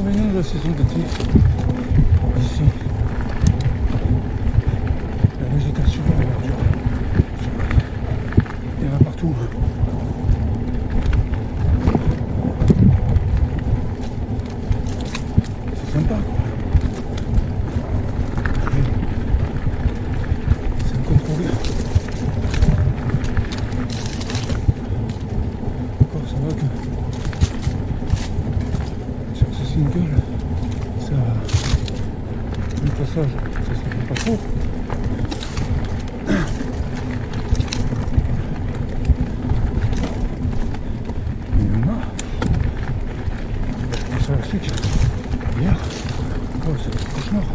merveilleux de la saison d'été. Ici, la végétation, la verdure, il y en a partout. C'est sympa, quoi. C'est incontrôlé. Encore, ça va que sur ce single, ça, le passage, ça se fait pas trop. Mais il y en a. Ça la suite. Hier, oh, c'est un cauchemar.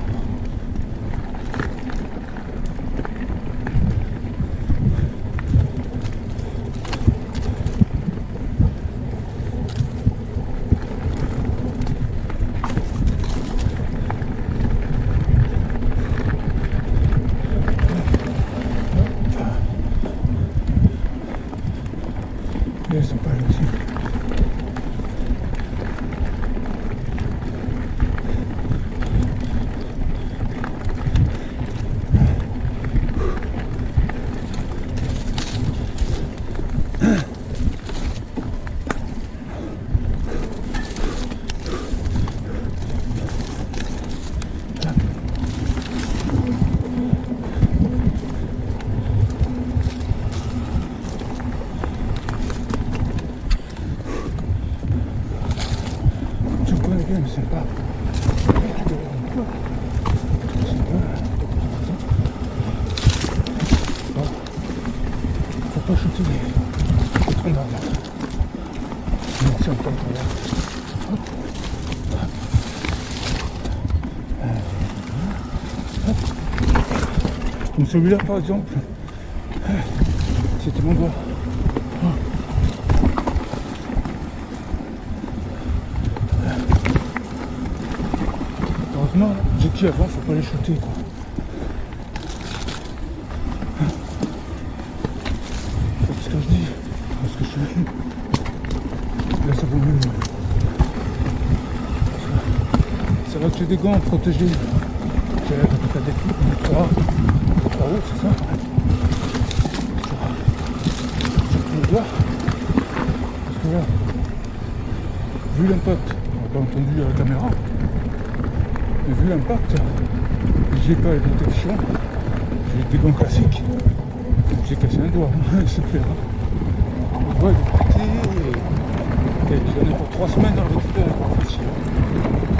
Et elles sont pas là aussi. Mais c'est pas. Faut pas shooter les troncs d'arbre. Merci encore pour là. Comme celui-là par exemple. C'était mon doigt. Heureusement, j'ai dit avant, faut pas les shooter quoi. C'est ce que je dis, parce que je suis ici. Là ça vaut mieux. Ça va que j'ai des gants protégés. T'as des trucs, 3 hauts, c'est ça. J'ai pris le doigt. Parce que là, vu l'impact, on n'a pas entendu à la caméra. Mais vu l'impact, j'ai pas de détection, j'ai des gants classiques, j'ai cassé un doigt, c'est clair. Le doigt est pété, et j'en ai pour 3 semaines à récupérer, facile.